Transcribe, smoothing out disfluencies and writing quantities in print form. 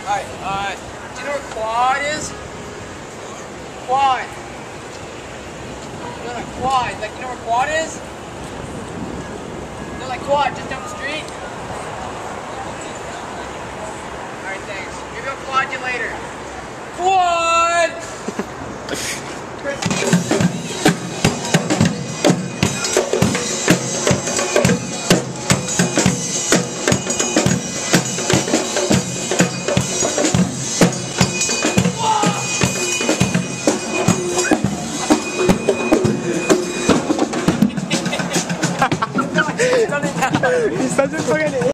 Alright, do you know what quad is? Quad. You know like quad, like you know where quad is? You know like quad, just down the street? Alright, thanks. Maybe I'll quad you later. Quad! He's such a fucking